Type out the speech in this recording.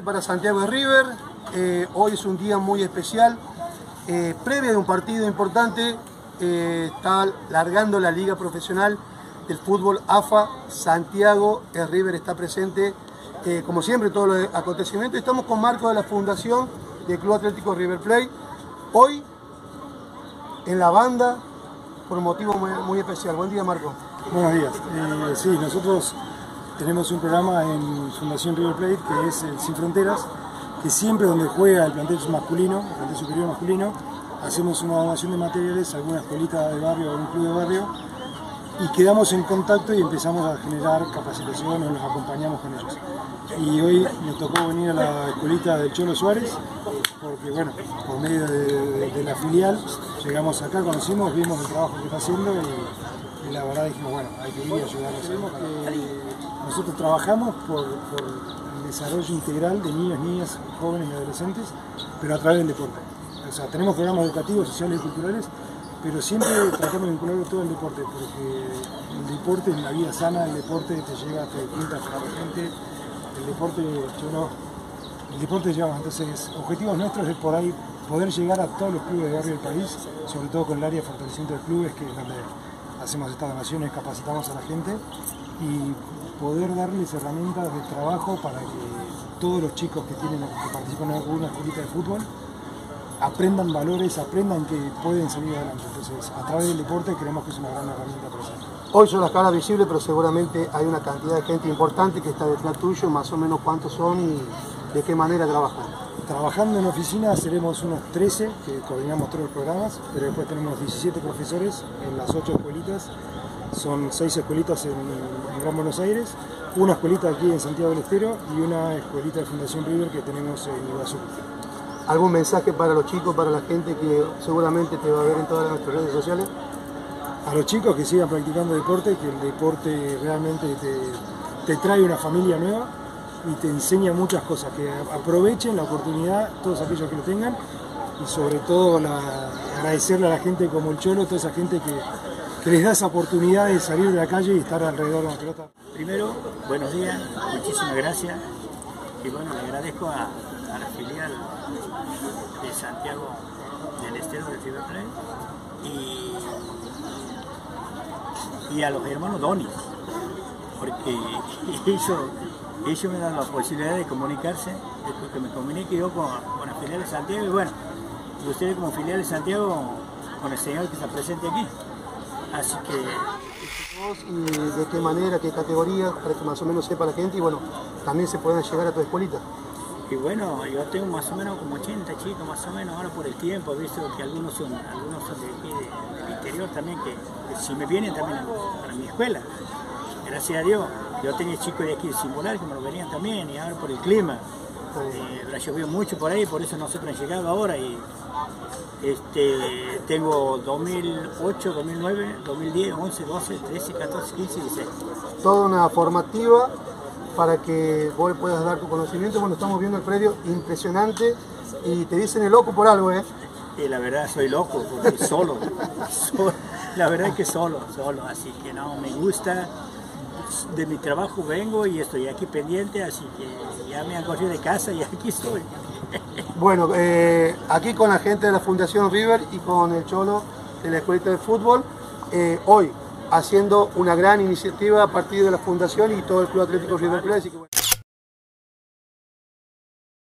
para Santiago de River. Hoy es un día muy especial. Previo de un partido importante, está largando la liga profesional del fútbol AFA. Santiago de River está presente, como siempre, en todos los acontecimientos. Estamos con Marco de la Fundación del Club Atlético River Plate. Hoy en la banda, por un motivo muy especial. Buen día, Marco. Buenos días. Sí, nosotros tenemos un programa en Fundación River Plate que es el Sin Fronteras, que siempre donde juega el plantel masculino, el plantel superior masculino, hacemos una donación de materiales a alguna escuelita de barrio o un club de barrio y quedamos en contacto y empezamos a generar capacitación o nos acompañamos con ellos. Y hoy me tocó venir a la escuelita del Cholo Suárez, porque bueno, por medio de la filial llegamos acá, conocimos, vimos el trabajo que está haciendo y la verdad dijimos, bueno, hay que ir y ayudarlos. Nosotros trabajamos por el desarrollo integral de niños, niñas, jóvenes y adolescentes, pero a través del deporte. O sea, tenemos programas educativos, sociales y culturales, pero siempre tratamos de vincularlo todo al deporte, porque el deporte es la vida sana, el deporte te llega, te junta con la gente, el deporte, el deporte lleva. Entonces, objetivos nuestros es por ahí poder llegar a todos los clubes de barrio del país, sobre todo con el área de fortalecimiento de clubes, que es donde hacemos estas donaciones, capacitamos a la gente y poder darles herramientas de trabajo para que todos los chicos que participan en alguna escuelita de fútbol aprendan valores, aprendan que pueden salir adelante. Entonces, a través del deporte creemos que es una gran herramienta para eso. Hoy son las caras visibles, pero seguramente hay una cantidad de gente importante que está detrás tuyo. Más o menos cuántos son y de qué manera trabajan. Trabajando en oficina seremos unos 13 que coordinamos todos los programas, pero después tenemos 17 profesores en las 8 escuelitas. Son 6 escuelitas en Gran Buenos Aires, una escuelita aquí en Santiago del Estero y una escuelita de Fundación River que tenemos en Iguazú. ¿Algún mensaje para los chicos, para la gente que seguramente te va a ver en todas nuestras redes sociales? A los chicos que sigan practicando deporte, que el deporte realmente te trae una familia nueva y te enseña muchas cosas, que aprovechen la oportunidad, todos aquellos que lo tengan, y sobre todo agradecerle a la gente como el Cholo, toda esa gente que les da esa oportunidad de salir de la calle y estar alrededor de la pelota. Primero, buenos días, muchísimas gracias, y bueno, le agradezco a la filial de Santiago del Estero de River Plate y a los hermanos Donis, porque ellos me dan la posibilidad de comunicarse, después que me comunique yo con la filial de Santiago y bueno, y ustedes como filial de Santiago con el señor que está presente aquí. Así que... ¿Y de qué manera, qué categoría, para que más o menos sepa la gente y bueno, también se puedan llegar a tu escuelita? Y bueno, yo tengo más o menos como 80 chicos, más o menos, ahora por el tiempo, he visto que algunos son de aquí, del interior también, que si me vienen también para mi escuela. Gracias a Dios, yo tenía chicos de aquí de Singular que me lo venían también, y ahora por el clima, ha llovido mucho por ahí, por eso nosotros hemos llegado ahora, y tengo 2008, 2009, 2010, 11, 12, 13, 14, 15 y 16. Toda una formativa para que vos puedas dar tu conocimiento. Bueno, estamos viendo el predio impresionante y te dicen el loco por algo, ¿eh? Y la verdad soy loco, porque solo, la verdad es que solo, así que no, me gusta, de mi trabajo vengo y estoy aquí pendiente, así que ya me han corrido de casa y aquí estoy. Bueno, aquí con la gente de la Fundación River y con el Cholo de la Escuelita de Fútbol, hoy haciendo una gran iniciativa a partir de la Fundación y todo el Club Atlético River Plate.